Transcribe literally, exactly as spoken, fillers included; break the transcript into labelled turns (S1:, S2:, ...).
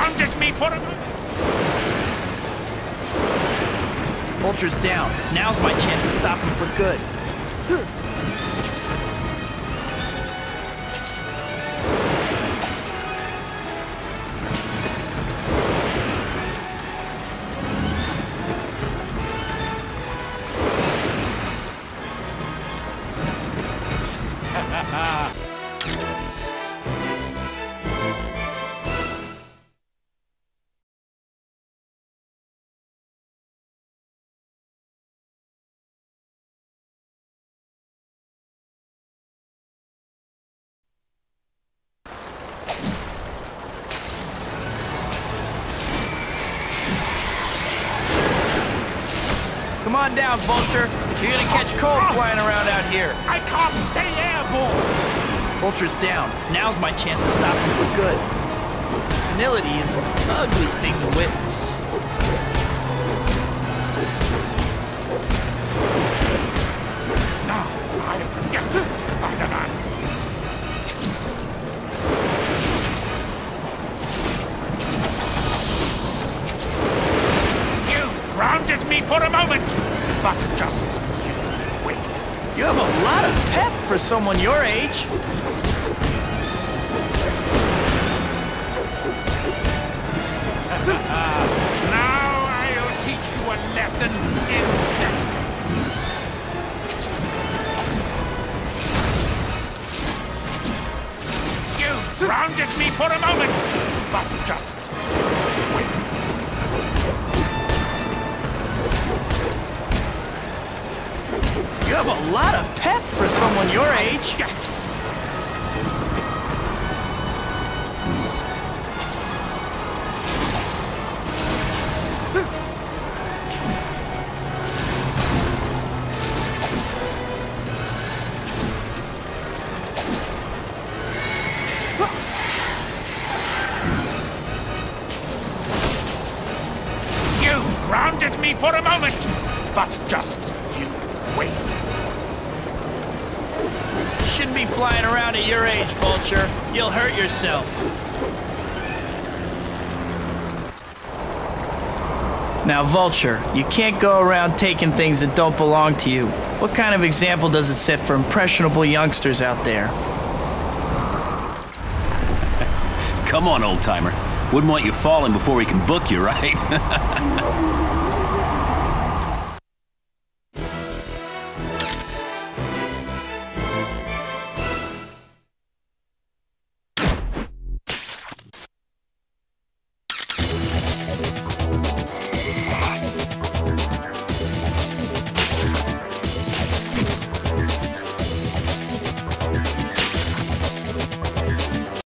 S1: grounded me for a...
S2: Vulture's down. Now's my chance to stop him for good. Come on down, Vulture. You're gonna catch cold flying around out here.
S1: I can't stay airborne!
S2: Vulture's down. Now's my chance to stop him for good. Senility is an ugly thing to witness.
S1: Now I'll get you, Spider-Man! You grounded me for a moment, but just you wait.
S2: You have a lot of pep for someone your age.
S1: Now I'll teach you a lesson in sanity. You grounded me for a moment, but just wait.
S2: You have a lot of pep for someone your age.
S1: Yes. You grounded me for a moment, but just you wait.
S2: You shouldn't be flying around at your age, Vulture. You'll hurt yourself. Now, Vulture, you can't go around taking things that don't belong to you. What kind of example does it set for impressionable youngsters out there?
S3: Come on, old-timer. Wouldn't want you falling before we can book you, right?